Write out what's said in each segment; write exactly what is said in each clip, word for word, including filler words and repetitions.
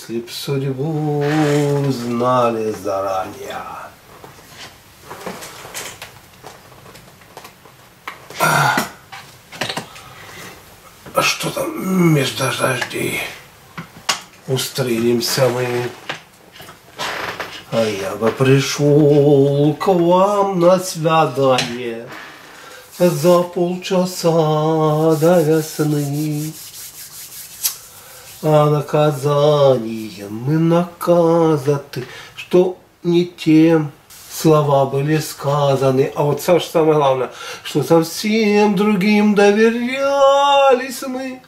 Если б судьбу знали заранее. А что там между дождей? Устреlimся мы. А я бы пришел к вам на свидание за полчаса до весны. А наказанием мы наказаны, что не тем слова были сказаны. А вот Саша, самое главное, что совсем другим доверялись мы.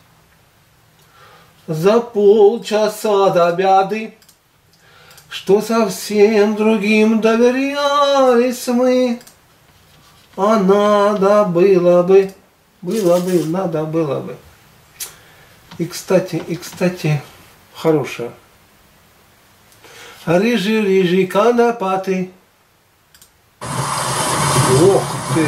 За полчаса до беды, что совсем другим доверялись мы. А надо было бы, было бы, надо было бы. И кстати, и кстати, хорошая. Рыжий, рыжий, конопатый. Ох ты!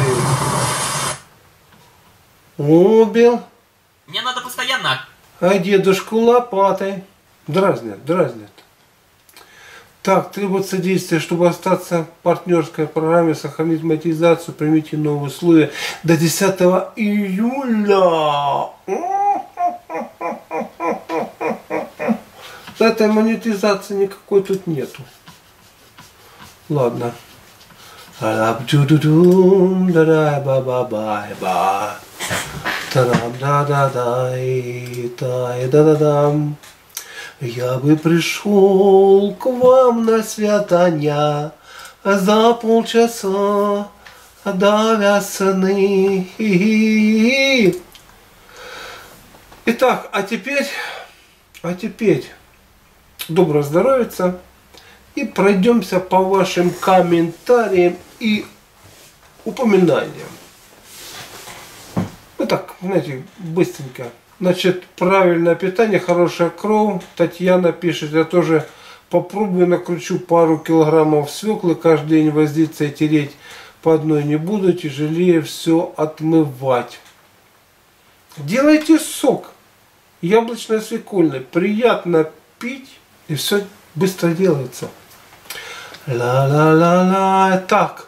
Убил. Мне надо постоянно. А дедушку лопатой. Дразнят, дразнят. Так, требуется действие, чтобы остаться в партнерской программе, сохранить монетизацию, примите новые условия до десятого июля. Этой монетизации никакой тут нету. Ладно. Я бы пришел к вам на свидание за полчаса до весны. Итак, а теперь, а теперь доброго здоровья и пройдемся по вашим комментариям и упоминаниям. Ну так, знаете, быстренько. Значит, правильное питание, хорошая кровь. Татьяна пишет, я тоже попробую, накручу пару килограммов свеклы, каждый день возиться и тереть по одной не буду, тяжелее все отмывать. Делайте сок яблочно-свекольный, приятно пить и все быстро делается. Ла-ла-ла-ла. Так.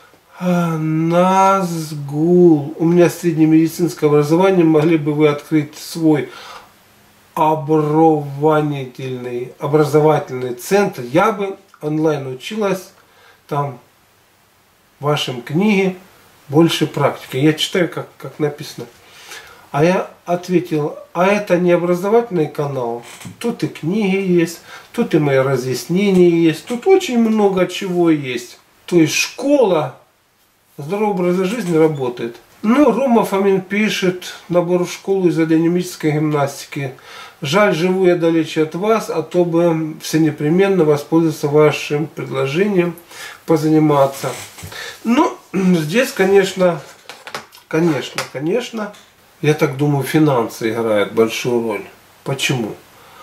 Назгул. У меня среднее медицинское образование. Могли бы вы открыть свой образовательный, образовательный центр? Я бы онлайн училась. Там в вашем книге больше практики. Я читаю, как, как написано. А я ответил, а это не образовательный канал. Тут и книги есть, тут и мои разъяснения есть. Тут очень много чего есть. То есть школа здорового образа жизни работает. Ну, Рома Фомин пишет, набор в школу из-за динамической гимнастики. Жаль, живу я далече от вас, а то бы все непременно воспользоваться вашим предложением позаниматься. Ну, здесь, конечно, конечно, конечно, я так думаю, финансы играют большую роль. Почему?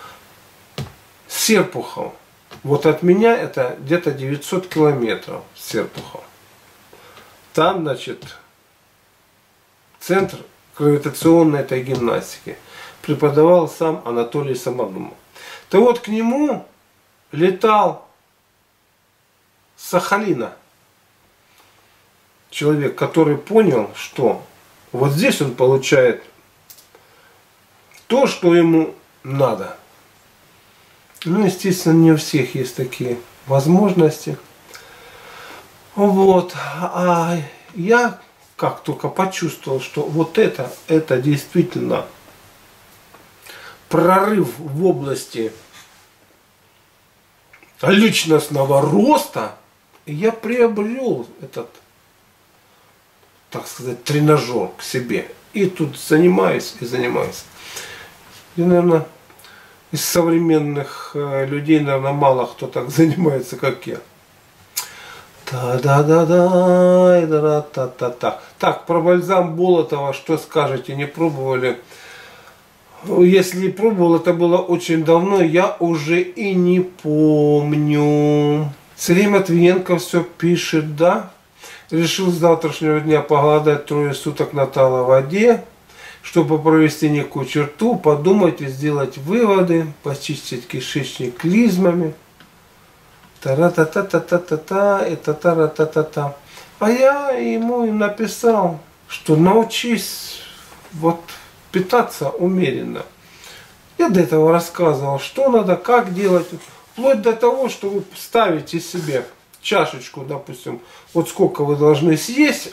Серпухов. Вот от меня это где-то девятьсот километров, Серпухов. Там, значит, центр гравитационной этой гимнастики. Преподавал сам Анатолий Самодумов. То вот к нему летал с Сахалина человек, который понял, что вот здесь он получает то, что ему надо. Ну, естественно, не у всех есть такие возможности. Вот. А я как только почувствовал, что вот это, это действительно прорыв в области личностного роста, я приобрел этот, так сказать, тренажер к себе. И тут занимаюсь и занимаюсь. И, наверное, из современных людей, наверное, мало кто так занимается, как я. Та-да-да-да-да-та-та-та. Так, про бальзам Болотова, что скажете, не пробовали? Если пробовал, это было очень давно, я уже и не помню. Сергей Матвиенко все пишет, да? Решил с завтрашнего дня поголодать трое суток на талой воде. чтобы провести некую черту, подумать и сделать выводы, почистить кишечник клизмами. Та-ра-та-та-та-та-та-та, и та-та-ра-та-та-та. А я ему написал, что научись вот питаться умеренно. Я до этого рассказывал, что надо, как делать, вплоть до того, что вы ставите себе чашечку, допустим, вот сколько вы должны съесть,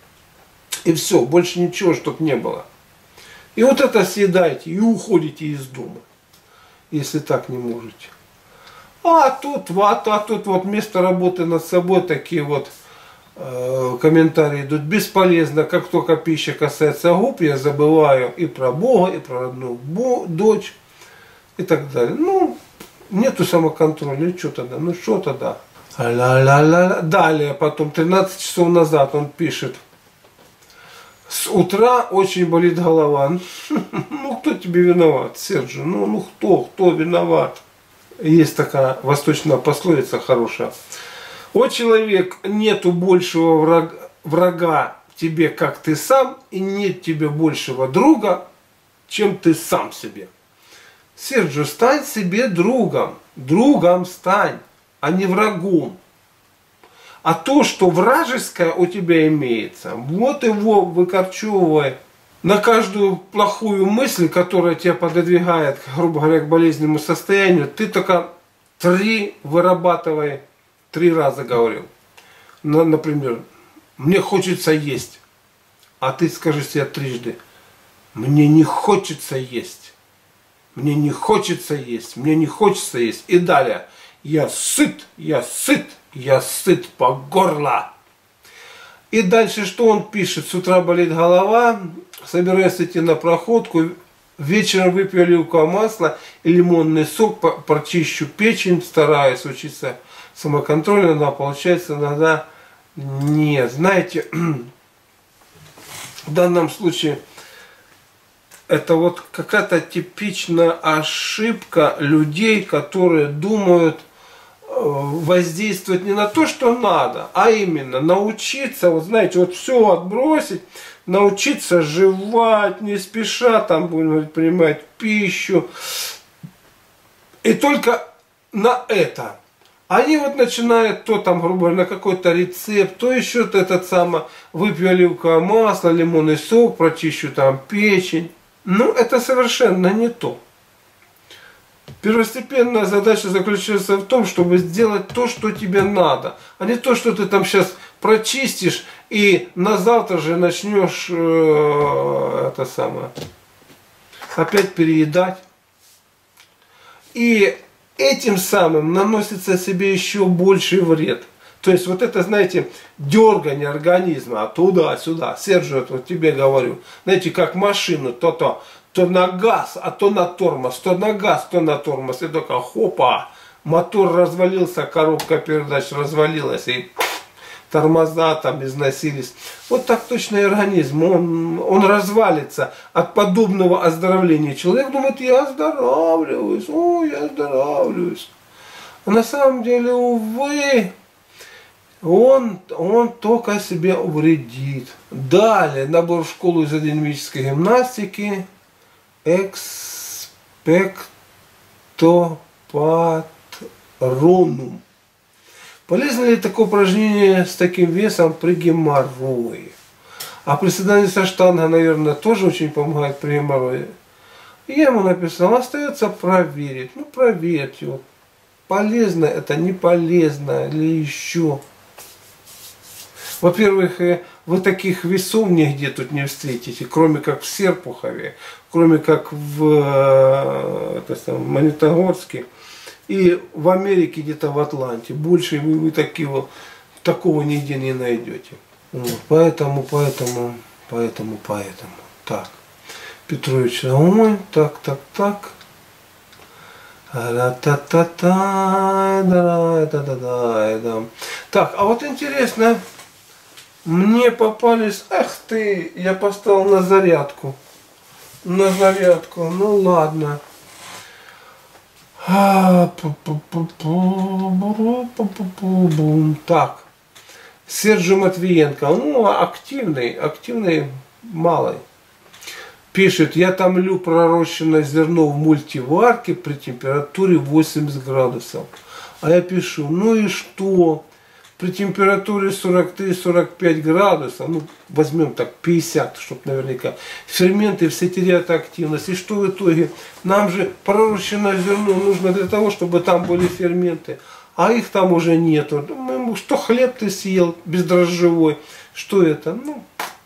и все, больше ничего, чтобы не было. И вот это съедаете и уходите из дома, если так не можете. А тут, вот, а тут вот вместо работы над собой такие вот э, комментарии идут. Бесполезно, как только пища касается губ, я забываю и про Бога, и про родную дочь, и так далее. Ну, нету самоконтроля, и что тогда? Ну, что тогда? Ла-ла-ла-ла. Далее, потом, тринадцать часов назад он пишет. С утра очень болит голова. Ну, кто тебе виноват, Серджио? Ну, ну, кто, кто виноват? Есть такая восточная пословица хорошая. О, человек, нету большего врага, врага тебе, как ты сам, и нет тебе большего друга, чем ты сам себе. Серджио, стань себе другом. Другом стань, а не врагом. А то, что вражеское у тебя имеется, вот его выкорчевывай. На каждую плохую мысль, которая тебя пододвигает, грубо говоря, к болезненному состоянию, ты только три вырабатывай, три раза говорил. Ну, например, мне хочется есть, а ты скажи себе трижды, мне не хочется есть, мне не хочется есть, мне не хочется есть. И далее, я сыт, я сыт, я сыт по горло. И дальше что он пишет? С утра болит голова, собираюсь идти на проходку, вечером выпью оливковое масло и лимонный сок, прочищу печень, стараюсь учиться самоконтролю, но получается иногда нет. Знаете, в данном случае это вот какая-то типичная ошибка людей, которые думают, воздействовать не на то, что надо, а именно научиться, вот знаете, вот все отбросить, научиться жевать, не спеша, там, будем говорить, принимать пищу. И только на это. Они вот начинают то там, грубо говоря, на какой-то рецепт, то еще -то этот самый, выпью оливковое масло, лимонный сок, прочищу там печень. Ну, это совершенно не то. Первостепенная задача заключается в том, чтобы сделать то, что тебе надо, а не то, что ты там сейчас прочистишь и на завтра же начнешь э, это самое, опять переедать. И этим самым наносится себе еще больший вред. То есть вот это, знаете, дергание организма туда-сюда. Серджио, вот тебе говорю, знаете, как машину, то-то. То на газ, а то на тормоз, то на газ, то на тормоз. И только хопа, мотор развалился, коробка передач развалилась, и тормоза там износились. Вот так точно и организм, он, он развалится от подобного оздоровления. Человек думает, я оздоравливаюсь, о, я оздоравливаюсь. А на самом деле, увы, он, он только себе вредит. Далее, набор в школу изодинамической гимнастики. Экспектопатронум. Полезно ли такое упражнение с таким весом при геморрое? А приседание со штангой, наверное, тоже очень помогает при геморрое. И я ему написал, остается проверить. Ну, проверьте. Вот. Полезно это, не полезно или еще. Во-первых, вы таких весов нигде тут не встретите, кроме как в Серпухове, кроме как в это самое, Магнитогорске и в Америке, где-то в Атланте. Больше вы, вы такого, такого нигде не найдете. Вот, поэтому, поэтому, поэтому, поэтому. Так, Петрович, ой, так, так, так. Так, а вот интересно. Мне попались, ах ты, я поставил на зарядку. На зарядку, ну ладно. Так, Серджио Матвиенко, ну активный, активный малый. Пишет, я томлю пророщенное зерно в мультиварке при температуре восемьдесят градусов. А я пишу, ну и что? При температуре сорок три — сорок пять градусов, ну возьмем так пятьдесят, чтобы наверняка, ферменты все теряют активность. И что в итоге? Нам же пророщенное зерно нужно для того, чтобы там были ферменты. А их там уже нету. Ну, что хлеб ты съел бездрожжевой? Что это? Ну,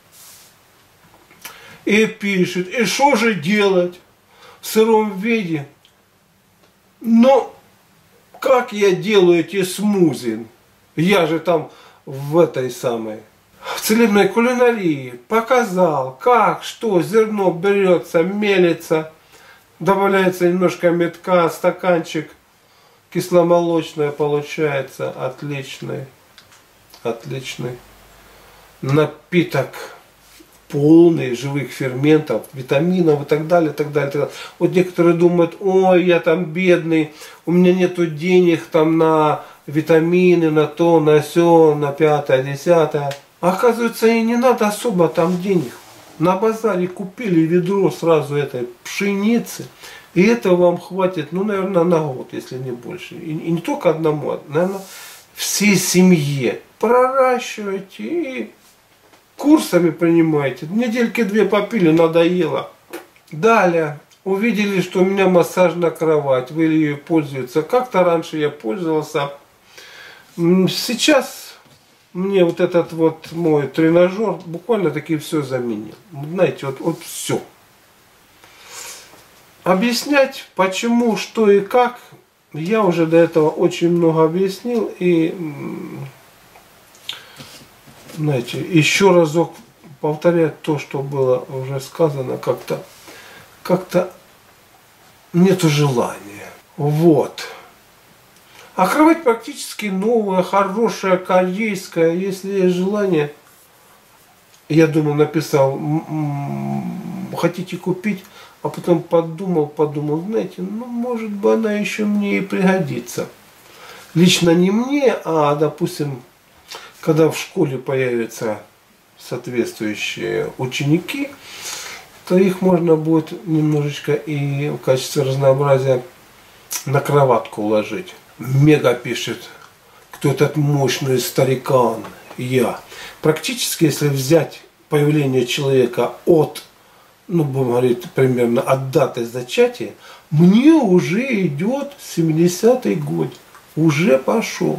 и пишет, и что же делать в сыром виде? Ну, как я делаю эти смузи? Я же там в этой самой, в целебной кулинарии показал, как, что, зерно берется, мелится, добавляется немножко медка, стаканчик, кисломолочное получается, отличный, отличный напиток, полный живых ферментов, витаминов и так далее, и так далее, и так далее. Вот некоторые думают, ой, я там бедный, у меня нету денег там на витамины, на то, на сё, на пятое, десятое. А оказывается, и не надо особо там денег. На базаре купили ведро сразу этой пшеницы, и этого вам хватит, ну, наверное, на год, если не больше. И, и не только одному, а, наверное, всей семье. Проращивайте и курсами принимайте. Недельки две попили, надоело. Далее. Увидели, что у меня массажная кровать. Вы ее пользуетесь. Как-то раньше я пользовался. Сейчас мне вот этот вот мой тренажер буквально таки все заменил. Знаете, вот, вот все. Объяснять, почему, что и как, я уже до этого очень много объяснил. И, знаете, еще разок повторять то, что было уже сказано, как-то как-то нету желания. Вот. А кровать практически новая, хорошая, корейская. Если есть желание, я думал, написал, хотите купить, а потом подумал, подумал, знаете, ну, может быть, она еще мне и пригодится. Лично не мне, а, допустим, когда в школе появятся соответствующие ученики, то их можно будет немножечко и в качестве разнообразия на кроватку уложить. Мега пишет, кто этот мощный старикан? Я. Практически, если взять появление человека от, ну, будем говорить, примерно от даты зачатия, мне уже идет семидесятый год. Уже пошел.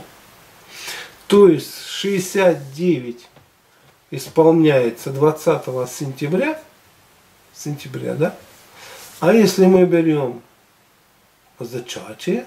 То есть шестьдесят девять исполняется двадцатого сентября. Сентября, да? А если мы берем зачатие,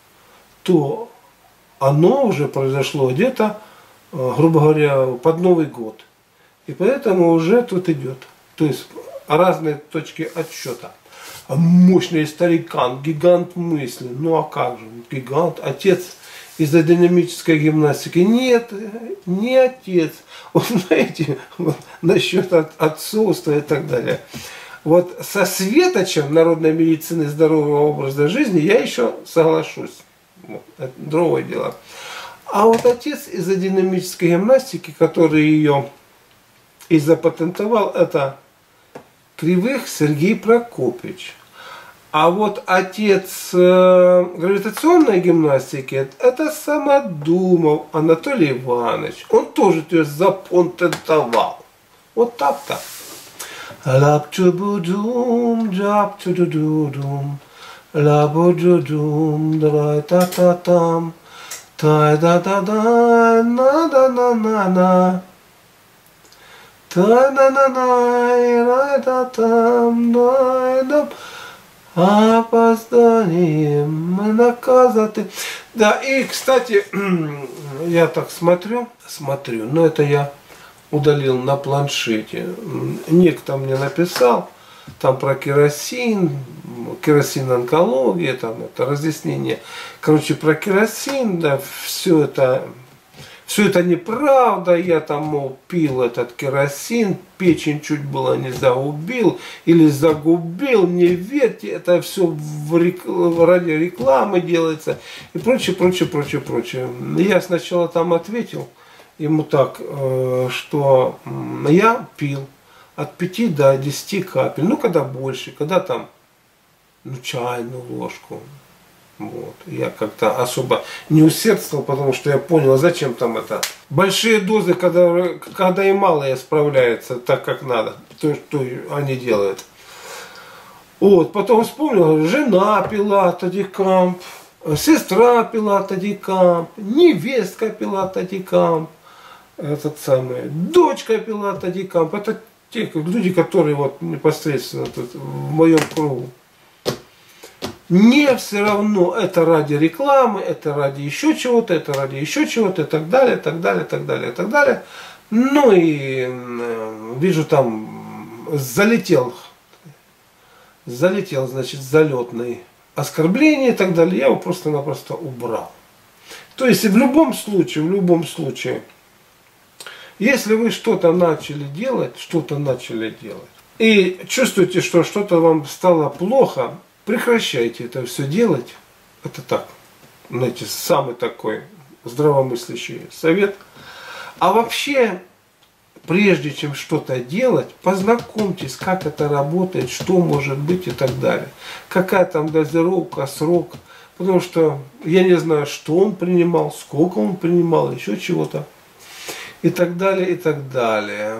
то оно уже произошло где-то, грубо говоря, под Новый год. И поэтому уже тут идет. То есть разные точки отсчета. Мощный старикан, гигант мысли. Ну а как же? Гигант, отец из-за динамической гимнастики. Нет, не отец. Вот знаете, вот, насчет от, отцовства и так далее. Вот со светочем народной медицины и здорового образа жизни я еще соглашусь. Вот, это другое дело. А вот отец из-за динамической гимнастики, который ее и запатентовал, это Кривых Сергей Прокопьевич. А вот отец э, гравитационной гимнастики, это Самодумов Анатолий Иванович. Он тоже ее запатентовал. Вот так-то. Лап-чу-бу-дум, джап-чу-ду-ду-дум, лабу-ду-дум, драй-та-та-там, тай-да-да-да, на-да-на-на-на, тай-на-на-най, рай-да-там, дай-дам, опозданием наказаты. Да, и, кстати, я так смотрю, смотрю, но это я удалил на планшете. Некто мне написал там про керосин, керосин онкология, там это разъяснение. Короче, про керосин, да, все это, все это неправда. Я там, мол, пил этот керосин, печень чуть было не загубил или загубил, не верьте, это все в рек... ради рекламы делается и прочее, прочее, прочее, прочее. Я сначала там ответил ему так, что я пил, от пяти до десяти капель. Ну, когда больше, когда там, ну, чайную ложку. Вот. Я как-то особо не усердствовал, потому что я понял, а зачем там это. Большие дозы, когда, когда и малые справляются так, как надо. То, что они делают. Вот. Потом вспомнил, жена пила Тадикамп, сестра пила Тадикамп, невестка пила Тадикамп, этот самый, дочка пила Тадикамп. Это те люди, которые вот непосредственно тут в моем кругу. Не все равно, это ради рекламы, это ради еще чего-то, это ради еще чего-то, и так далее, так далее, так далее, так далее. Ну и э, вижу там залетел, залетел, значит, залетный оскорбление и так далее, я его просто-напросто убрал. То есть в любом случае, в любом случае, если вы что-то начали делать, что-то начали делать, и чувствуете, что что-то вам стало плохо, прекращайте это все делать. Это так, знаете, самый такой здравомыслящий совет. А вообще, прежде чем что-то делать, познакомьтесь, как это работает, что может быть и так далее. Какая там дозировка, срок. Потому что я не знаю, что он принимал, сколько он принимал, еще чего-то. И так далее, и так далее.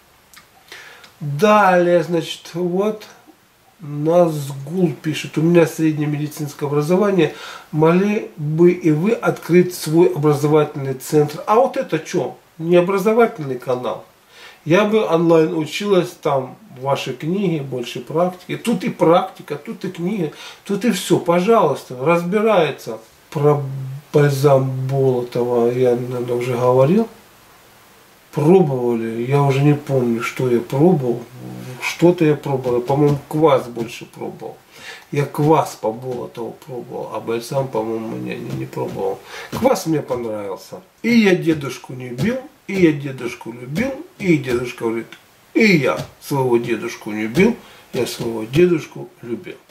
Далее, значит, вот... Назгул пишет, у меня среднее медицинское образование, могли бы и вы открыть свой образовательный центр. А вот это что? Не образовательный канал. Я бы онлайн училась, там ваши книги, больше практики. Тут и практика, тут и книги, тут и все. Пожалуйста, разбирается. Про бальзам Болотова я, наверное, уже говорил. Пробовали, я уже не помню, что я пробовал. Что-то я пробовал, по-моему, квас больше пробовал. Я квас по Болотову пробовал, а бальзам, по-моему, не, не, не пробовал. Квас мне понравился. И я дедушку не бил, и я дедушку любил, и дедушка говорит, и я своего дедушку не бил, я своего дедушку любил.